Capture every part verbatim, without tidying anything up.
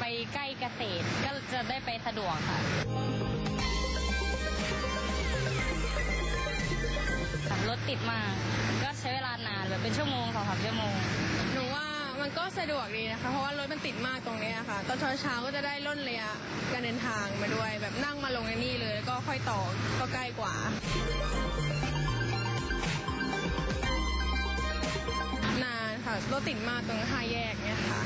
ไปใกล้เกษตรก็จะได้ไปสะดวกค่ะรถติดมากก็ใช้เวลานานแบบเป็นชั่วโมงสองสามชั่วโมงหนูว่ามันก็สะดวกดีนะคะเพราะว่ารถมันติดมากตรงนี้ค่ะตอนเช้าๆก็จะได้ล่นระยะการเดินทางมาด้วยแบบนั่งมาลงในนี่เลยแล้วก็ค่อยต่อก็ใกล้กว่านานค่ะรถติดมากตรงห้าแยกเนี่ยค่ะ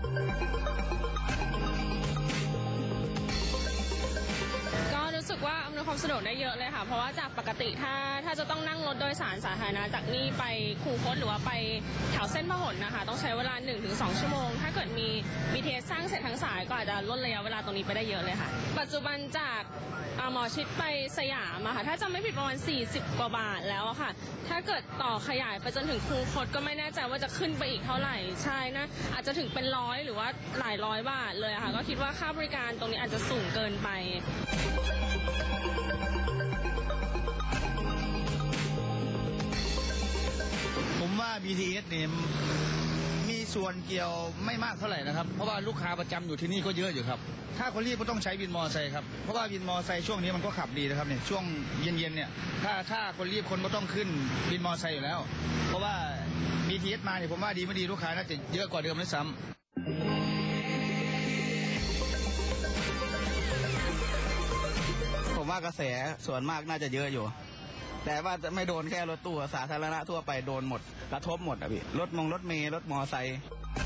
รู้สึกว่าอำนวยความสะดวกได้เยอะเลยค่ะเพราะว่าจากปกติถ้าถ้าจะต้องนั่งรถโดยสารสาธารณะจากนี่ไปคูคตหรือว่าไปแถวเส้นพหลนะคะต้องใช้เวลา หนึ่งถึงสอง ชั่วโมงถ้าเกิดมี บี ที เอส สร้างเสร็จทั้งสายก็อาจจะลดระยะเวลาตรงนี้ไปได้เยอะเลยค่ะปัจจุบันจากหมอชิดไปสยามอะค่ะถ้าจำไม่ผิดประมาณสี่สิบกว่าบาทแล้วอะค่ะถ้าเกิดต่อขยายไปจนถึงคูคตก็ไม่แน่ใจว่าจะขึ้นไปอีกเท่าไหร่ใช่นะอาจจะถึงเป็นร้อยหรือว่าหลายร้อยบาทเลยอะค่ะก็คิดว่าค่าบริการตรงนี้อาจจะสูงเกินไปผมว่า บี ที เอส เนี่ยมีส่วนเกี่ยวไม่มากเท่าไหร่นะครับเพราะว่าลูกค้าประจำอยู่ที่นี่ก็เยอะอยู่ครับถ้าคนรีบก็ต้องใช้วินมอเตอร์ไซค์ครับเพราะว่าวินมอเตอร์ไซค์ช่วงนี้มันก็ขับดีนะครับเนี่ยช่วงเย็นๆเนี่ยถ้าถ้าคนรีบคนก็ต้องขึ้นวินมอเตอร์ไซค์อยู่แล้วเพราะว่า บี ที เอส มาเนี่ยผมว่าดีไม่ดีลูกค้าน่าจะเยอะกว่าเดิมด้วยซ้ำผมว่ากระแสส่วนมากน่าจะเยอะอยู่แต่ว่าจะไม่โดนแค่รถตู้สาธารณะทั่วไปโดนหมดกระทบหมดอ่ะพี่รถมงรถเมล์รถมอไซค์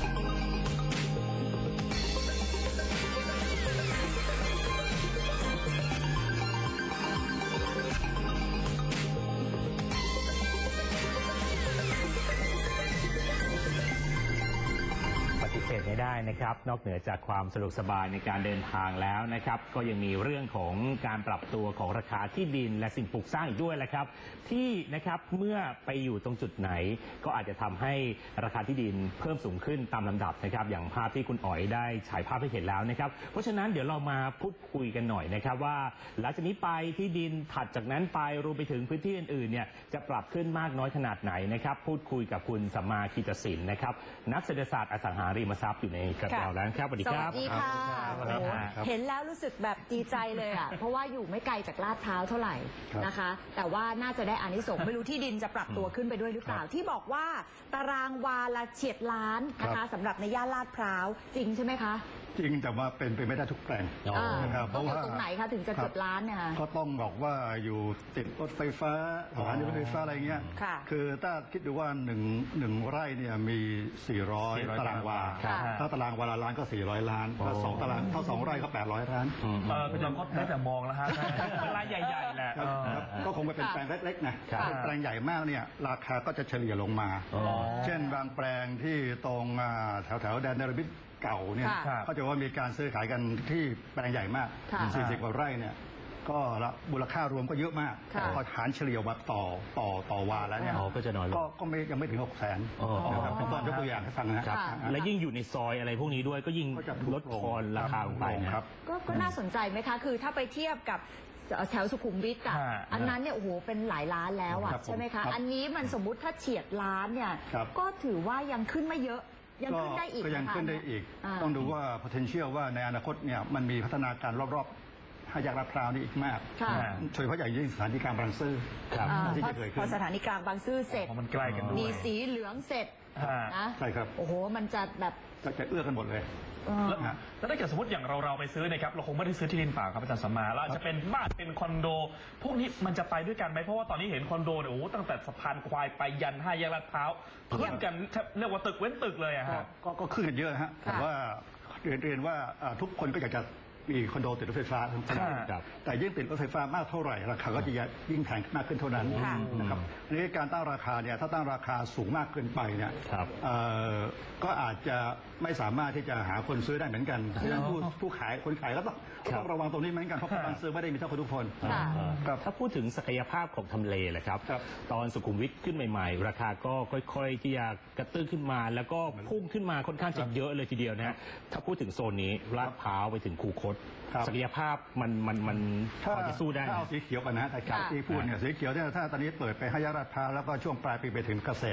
ปฏิเสธไม่ได้นะครับนอกเหนือจากความสะดวกสบายในการเดินทางแล้วนะครับก็ยังมีเรื่องของการปรับตัวของราคาที่ดินและสิ่งปลูกสร้างอีกด้วยแหละครับที่นะครับเมื่อไปอยู่ตรงจุดไหนก็อาจจะทำให้ราคาที่ดินเพิ่มสูงขึ้นตามลำดับนะครับอย่างภาพที่คุณอ๋อยได้ฉายภาพให้เห็นแล้วนะครับเพราะฉะนั้นเดี๋ยวเรามาพูดคุยกันหน่อยนะครับว่าหลังจากนี้ไปที่ดินถัดจากนั้นไปรวมไปถึงพื้นที่อื่นๆเนี่ยจะปรับขึ้นมากน้อยขนาดไหนนะครับพูดคุยกับคุณสัมมาคีตศิลป์นะครับนักเศรษฐศาสตร์อสังหาริมทรัพย์อยู่ในกระเป๋าแล้วครับสวัสดีครับสวัสดีค่ะเห็นแล้วรู้สึกแบบดีใจเลยอ่ะเพราะว่าอยู่ไม่ไกลจากลาดพร้าวเท่าไหร่นะคะแต่ว่าน่าจะได้อานิสงส์ไม่รู้ที่ดินจะปรับตัวขึ้นไปด้วยหรือเปล่าที่บอกว่าตารางวาละเฉียดล้านนะคะสำหรับในย่านลาดพร้าวจริงใช่ไหมคะจริงแต่ว่าเป็นไปไม่ได้ทุกแปลงนะครับเพราะว่าตรงไหนคะถึงจะเกือบล้านเนี่ยก็ต้องบอกว่าอยู่ติดรถไฟฟ้าสถานีรถไฟฟ้าอะไรเงี้ยคือถ้าคิดดูว่าหนึ่งหนึ่งไร่เนี่ยมีสี่ร้อยตารางวาถ้าตารางวาละล้านก็สี่ร้อยล้านถ้าสองตารางเท่าสองไร่ก็แปดร้อยล้านเราก็ได้แต่มองแล้วฮะรายใหญ่ๆแหละก็คงไปเป็นแปลงเล็กๆนะแปลงใหญ่มากเนี่ยราคาก็จะเฉลี่ยลงมาเช่นบางแปลงที่ตรงแถวแถวแดนเนรมิตเก่าเนี่ยเขาจะว่ามีการซื้อขายกันที่แปลงใหญ่มากสี่สิบกว่าไร่เนี่ยก็มูลค่ารวมก็เยอะมากพอหารเฉลี่ยวัดต่อต่อต่อวาแล้วเนี่ยก็จะน้อยลงก็ไม่ยังไม่ถึงหกแสนนะครับผมยกตัวอย่างให้ฟังนะครับและยิ่งอยู่ในซอยอะไรพวกนี้ด้วยก็ยิ่งลดทอนราคาลงไปนะครับก็น่าสนใจไหมคะคือถ้าไปเทียบกับแถวสุขุมวิทอ่ะอันนั้นเนี่ยโอ้โหเป็นหลายล้านแล้วอ่ะใช่ไหมคะอันนี้มันสมมุติถ้าเฉียดล้านเนี่ยก็ถือว่ายังขึ้นไม่เยอะยังขึ้นได้อีกก็ยังขึ้นได้อีกต้องดูว่า potential ว่าในอนาคตเนี่ยมันมีพัฒนาการรอบๆห้าแยกลาดพร้าวนี่อีกมากโดยเฉพาะอย่างยิ่งสถานีกลางบางซื่อที่จะเกิดขึ้นพอสถานีกลางบางซื่อเสร็จมันใกล้กันด้วยมีสีเหลืองเสร็จนะใช่ครับโอ้โหมันจะแบบจะเอื้อกันหมดเลยแล้วถ้าเกิดสมมติอย่างเราเราไปซื้อนะครับเราคงไม่ได้ซื้อที่ดินเปล่าครับอาจารย์สัมมาแล้วจะเป็นบ้านเป็นคอนโดพวกนี้มันจะไปด้วยกันไหมเพราะว่าตอนนี้เห็นคอนโดเนี่ยโอ้โหตั้งแต่สะพานควายไปยันห้าแยกลาดพร้าวขึ้นกันเรียกว่าตึกเว้นตึกเลยอะฮะก็ขึ้นกันเยอะฮะแต่ว่าเรียนเรียนว่าทุกคนก็อยากจะมีคอนโดติดรถไฟฟ้าทั้งนั้นแต่ยิ่งติดรถไฟฟ้ามากเท่าไหร่ราคาก็จะยิ่งแพงมากขึ้นเท่านั้นนะครับในการตั้งราคาเนี่ยถ้าตั้งราคาสูงมากเกินไปเนี่ยก็อาจจะไม่สามารถที่จะหาคนซื้อได้เหมือนกันเพราะฉะนั้นผู้ผู้ขายคนขายก็ต้องต้องระวังตรงนี้เหมือนกันเพราะคนซื้อไม่ได้มีเท่าทุกคนถ้าพูดถึงศักยภาพของทำเลแหละครับตอนสุขุมวิทขึ้นใหม่ๆราคาก็ค่อยๆที่จะกระตื้นขึ้นมาแล้วก็พุ่งขึ้นมาค่อนข้างจะเยอะเลยทีเดียวนะฮะถ้าพูดถึงโซนนี้ลาดพร้าวไปถึงคูคตศักยภาพมันมันมันพอจะสู้ได้ถ้าเอาสีเขียวกันนะแต่ที่พูดเนี่ยสีเขียวเนี่ยถ้าตอนนี้เปิดไปห้าแยกลาดพร้าวแล้วก็ช่วงปลายปีไปถึงเกษตร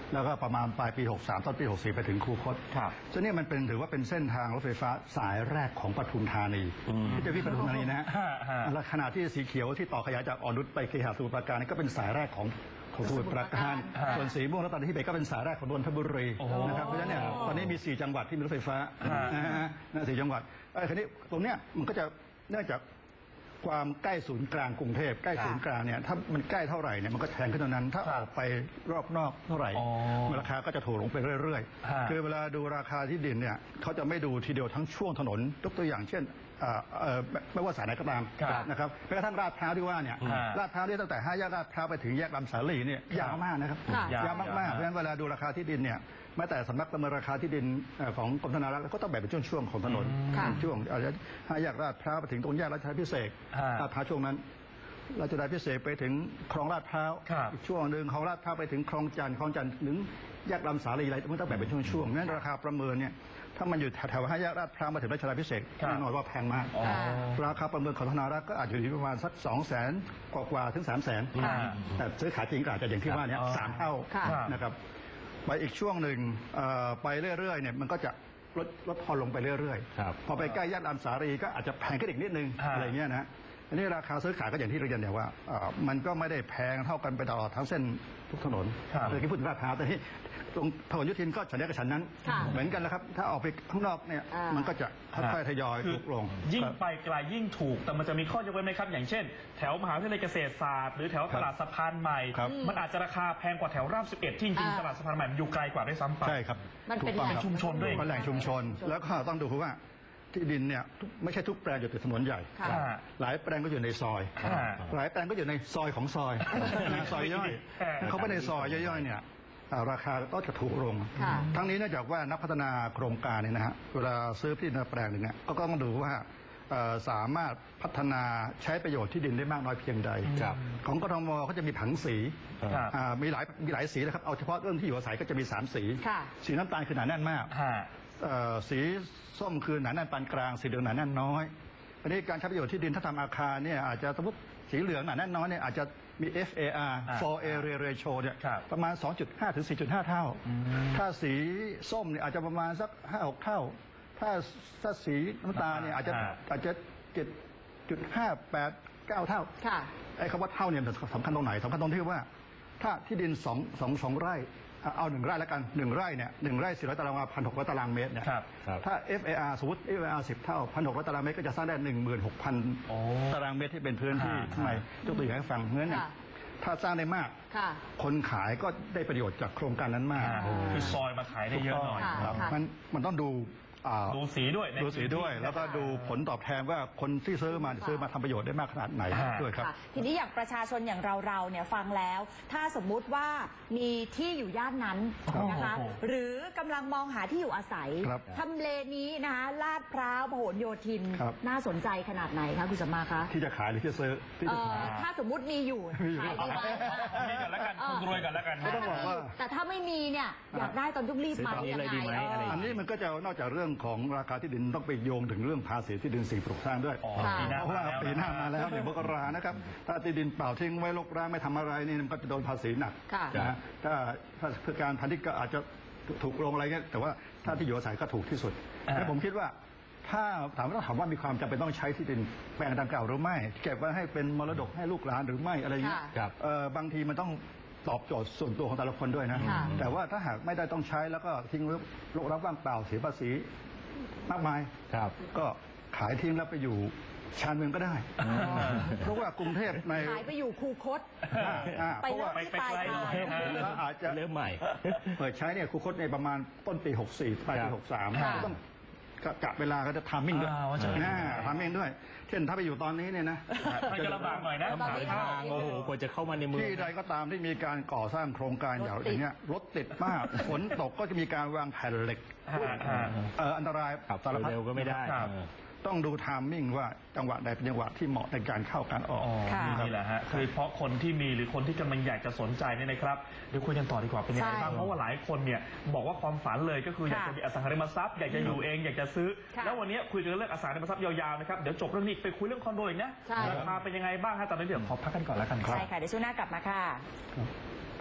แล้วก็ประมาณปลายปีหกสามต้นปีหกสี่ไปถึงคูคตครับซึ่งนี่มันเป็นถือว่าเป็นเส้นทางรถไฟฟ้าสายแรกของปทุมธานีที่จะวิ่งปทุมธานีนะฮะและขณะที่สีเขียวที่ต่อขยายจากอ่อนนุชไปเคหะสมุทรปราการนี่ก็เป็นสายแรกของของสมุทรปราการส่วนสีม่วงและตอนนี้ที่เบก็เป็นสายแรกของนนทบุรีนะครับเพราะฉะนั้นเนี่ยตอนนี้มีสี่จังหวัดที่มีรถไฟฟ้านะสี่จังหวัดไอ้คันนี้ตรงเนี้ยมันก็จะเนื่องจากความใกล้ศูนย์กลางกรุงเทพใกล้ศูนย์กลางเนี่ยถ้ามันใกล้เท่าไหร่เนี่ยมันก็แพงขึ้นเท่านั้นถ้าออกไปรอบนอกเท่าไหร่ราคาก็จะถูกลงไปเรื่อยๆคือเวลาดูราคาที่ดินเนี่ยเขาจะไม่ดูทีเดียวทั้งช่วงถนนยกตัวอย่างเช่นไม่ว่าสายไหนก็ตามนะครับแม้กระทั่งลาดพร้าวที่ว่าเนี่ยลาดพร้าวเนี่ยตั้งแต่ห้าแยกลาดพร้าวไปถึงแยกลำสาลีเนี่ยยาวมากนะครับยาวมากๆเพราะฉะนั้นเวลาดูราคาที่ดินเนี่ยแม้แต่สำนักประเมินราคาที่ดินของกรมธนารักษ์ก็ต้องแบ่งเป็นช่วงๆของถนนช่วงอาจจะห้าแยกลาดพร้าวไปถึงตรงแยกรัชดาพิเศษลาดพร้าวช่วงนั้นรัชดาพิเศษไปถึงคลองลาดพร้าวอีกช่วงหนึ่งของลาดพร้าวไปถึงคลองจันทร์คลองจันทร์ถึงแยกลำสาลีอะไรมันต้องแบ่งเป็นช่วงๆนั้นราคาประเมินเนี่ยถ้ามันอยู่แถวห้าแยกลาดพร้าวมาถึงรัชดาพิเศษแน่นอนว่าแพงมากราคาประเมินของธนารักษ์ก็อาจจะอยู่ที่ประมาณสักสองแสนกว่าๆถึงสามแสนแต่ซื้อขายจริงก็อาจจะอย่างที่ว่านี้สามเท่านะครับไปอีกช่วงหนึ่งไปเรื่อยๆเนี่ยมันก็จะลดลดพอลงไปเรื่อยๆพอไปใกล้แยกลำสาลีก็อาจจะแพงขึ้นอีกนิดนึงอะไรเงี้ยนะอันนี้ราคาซื้อขายก็อย่างที่เรียนเนี่ยว่ามันก็ไม่ได้แพงเท่ากันไปตลอดทั้งเส้นทุกถนนเลยที่พูดถึงลาดพร้าวแต่ที่ตรงถนนยุทธินก็ฉันนี้กับฉันนั้นเหมือนกันแล้วครับถ้าออกไปข้างนอกเนี่ยมันก็จะค่อยๆทยอยถูกลงยิ่งไปไกลยิ่งถูกแต่มันจะมีข้อยกเว้นไหมครับอย่างเช่นแถวมหาวิทยาลัยเกษตรศาสตร์หรือแถวตลาดสะพานใหม่มันอาจจะราคาแพงกว่าแถวราบสิบเอ็ดที่จริงตลาดสะพานใหม่อยู่ไกลกว่าด้วยซ้ำไปใช่ครับมันเป็นแหล่งชุมชนด้วยเป็นแหล่งชุมชนแล้วก็ต้องดูว่าที่ดินเนี่ยไม่ใช่ทุกแปลงอยู่ติดถนนใหญ่หลายแปลงก็อยู่ในซอยหลายแปลงก็อยู่ในซอยของซอยซอยย่อยเขาไปในซอยย่อยๆเนี่ยราคาก็จะถูกลงทั้งนี้เนื่องจากว่านักพัฒนาโครงการเนี่ยนะฮะเวลาซื้อที่ดินแปลงหนึ่งเนี่ยก็ต้องดูว่าสามารถพัฒนาใช้ประโยชน์ที่ดินได้มากน้อยเพียงใดของกทมเขาจะมีผังสีมีหลายมีหลายสีนะครับเอาเฉพาะเรื่องที่อยู่อาศัยก็จะมีสามสีสีน้ำตาลคือหนาแน่นมากสีส้มคือหนาแน่นปานกลางสีเหลืองหนาแน่นน้อยอันนี้การใช้ประโยชน์ที่ดินถ้าทำอาคารเนี่ยอาจจะสมมติสีเหลืองหนาแน่นน้อยเนี่ยอาจจะมี เอฟ เอ อาร์ for area ratio เนี่ยประมาณ สองจุดห้า ถึง สี่จุดห้า เท่าถ้าสีส้มเนี่ยอาจจะประมาณสัก ห้าหก เท่าถ้าถ้าสีน้ำตาลเนี่ยอาจจะอาจจะ เจ็ดจุดห้า แปด เก้า เท่าไอ้คำว่าเท่าเนี่ยสำคัญตรงไหนสำคัญตรงที่ว่าถ้าที่ดินสองสองสองไร่เอาหนึ่งไร่แล้วกันหนึ่งไร่เนี่ยหนึ่งไร่สี่ร้อยตารางวาพันหกร้อยตารางเมตรเนี่ยถ้า เอฟ เอ อาร์ สมมติ เอฟ เอ อาร์ สิบเท่าพันหกร้อยตารางเมตรก็จะสร้างได้หนึ่งหมื่นหกพันตารางเมตรที่เป็นพื้นที่ข้างในยกตัวอย่างให้ฟังเงื่อนเนี่ยถ้าสร้างได้มากคนขายก็ได้ประโยชน์จากโครงการนั้นมากคือซอยมาขายได้เยอะหน่อยมันมันต้องดูดูสีด้วยดูสีด้วยแล้วก็ดูผลตอบแทนว่าคนที่ซื้อมาซื้อมาทำประโยชน์ได้มากขนาดไหนด้วยครับทีนี้อย่างประชาชนอย่างเราๆเนี่ยฟังแล้วถ้าสมมุติว่ามีที่อยู่ย่านนั้นนะคะหรือกำลังมองหาที่อยู่อาศัยทำเลนี้นะคะลาดพร้าวพหลโยธินน่าสนใจขนาดไหนคะคุณสมมาคะที่จะขายหรือที่จะซื้อถ้าสมมุติมีอยู่ขายดีไหมมีกันแล้วกันรวยกันแล้วกันก็ต้องบอกว่าแต่ถ้าไม่มีเนี่ยอยากได้ตอนต้องรีบมายังไงอันนี้มันก็จะนอกจากเรื่องของราคาที่ดินต้องไปโยงถึงเรื่องภาษีที่ดินสิ่งปลูกสร้างด้วยเพราะว่าปีหน้ามาแล้วในมกรานะครับถ้าที่ดินเปล่าทิ้งไว้รกร้างไม่ทำอะไรนี่มันก็จะโดนภาษีหนักนะถ้าถ้าเพื่อการพาณิชย์ก็อาจจะถูกลงอะไรเงี้ยแต่ว่าถ้าที่อยู่อาศัยก็ถูกที่สุดและผมคิดว่าถ้าถามว่าถามว่ามีความจำเป็นต้องใช้ที่ดินแปลงดังกล่าวหรือไม่เก็บไว้ให้เป็นมรดกให้ลูกหลานหรือไม่อะไรเงี้ยบางทีมันต้องตอบโจทย์ส่วนตัวของแต่ละคนด้วยนะแต่ว่าถ้าหากไม่ได้ต้องใช้แล้วก็ทิ้งรกร้างว่างเปล่าเสียภาษีมากมายก็ขายทิ้งแล้วไปอยู่ชานเมืองก็ได้เพราะว่ากรุงเทพในขายไปอยู่คูคตไปเริ่มที่ปลายแล้วอาจจะเริ่มใหม่เปิดใช้เนี่ยคูคตในประมาณต้นปีหกสี่ปลายปีหกสามก็ต้องกะเวลาก็จะทำมิ่งด้วยนะทำมิ่งด้วยเช่นถ้าไปอยู่ตอนนี้เนี่ยนะมันจะลำบากหน่อยนะทางโอ้โหกว่าจะเข้ามาในเมืองที่ใดก็ตามที่มีการก่อสร้างโครงการอย่างนี้รถติดมากฝนตกก็จะมีการวางแผ่นเหล็กอันตรายสารพัดเร็วก็ไม่ได้ต้องดูไทมิ่งว่าจังหวะใดเป็นจังหวะที่เหมาะในการเข้าการออกนี่แหละฮะคือเพราะคนที่มีหรือคนที่กำลังอยากจะสนใจเนี่ยนะครับเดี๋ยวคุยกันต่อดีกว่าเป็นยังไงบ้างเพราะว่าหลายคนเนี่ยบอกว่าความฝันเลยก็คืออยากจะมีอสังหาริมทรัพย์อยากจะอยู่เองอยากจะซื้อแล้ววันนี้คุยกันเรื่องอสังหาริมทรัพย์ยาวๆนะครับเดี๋ยวจบเรื่องนี้ไปคุยเรื่องคอนโดอีกนะราคาเป็นยังไงบ้างฮะตอนนี้เดี๋ยวขอพักกันก่อนแล้วกันครับใช่ค่ะเดี๋ยวช่วงหน้ากลับมาค่ะ